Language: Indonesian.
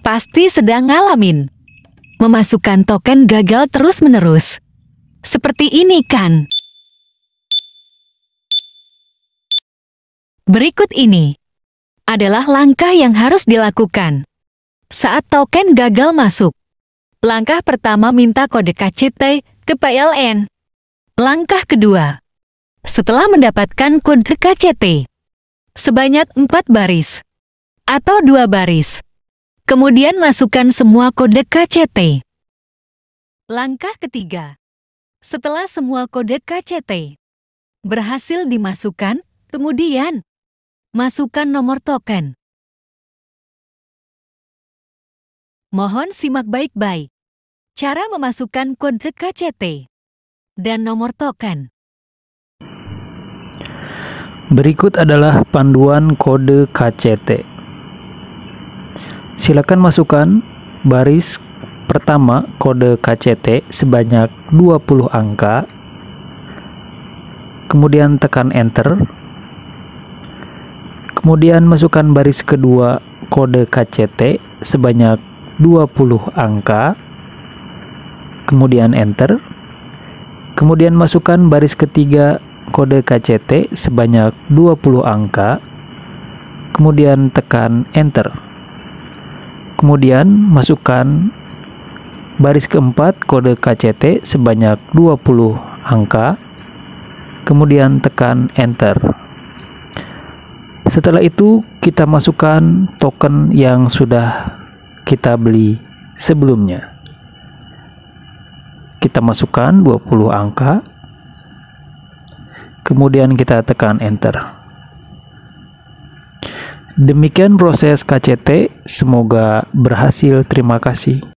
pasti sedang ngalamin memasukkan token gagal terus-menerus. Seperti ini kan? Berikut ini adalah langkah yang harus dilakukan saat token gagal masuk. Langkah pertama, minta kode KCT ke PLN. Langkah kedua, setelah mendapatkan kode KCT sebanyak 4 baris atau 2 baris, kemudian masukkan semua kode KCT. Langkah ketiga, setelah semua kode KCT berhasil dimasukkan, kemudian masukkan nomor token. Mohon simak baik-baik cara memasukkan kode KCT dan nomor token. Berikut adalah panduan kode KCT. Silakan masukkan baris pertama kode KCT sebanyak 20 angka, kemudian tekan enter. Kemudian masukkan baris kedua kode KCT sebanyak 20 angka, kemudian enter. Kemudian masukkan baris ketiga kode KCT sebanyak 20 angka, kemudian tekan enter. Kemudian masukkan baris keempat kode KCT sebanyak 20 angka, kemudian tekan enter. Setelah itu kita masukkan token yang sudah kita beli sebelumnya. Kita masukkan 20 angka, kemudian kita tekan enter. Demikian proses KCT, semoga berhasil. Terima kasih.